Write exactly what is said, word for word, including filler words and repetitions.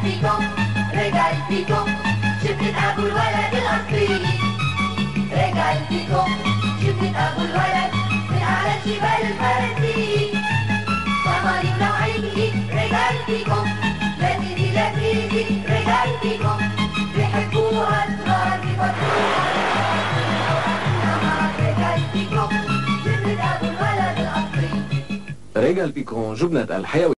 فيكم رجال فيكم شفت ابو الولد الاصلي. رجال فيكم شفت ابو الولد من اعلى شمال الفرنسي. صمالي ونوعيتي رجال فيكم لذيذي لذيذي رجال فيكم بيحبوها الصغار بيفضلوها. رجال فيكم شفت ابو الولد الاصلي. رجال بيكون جبنة الحيوي.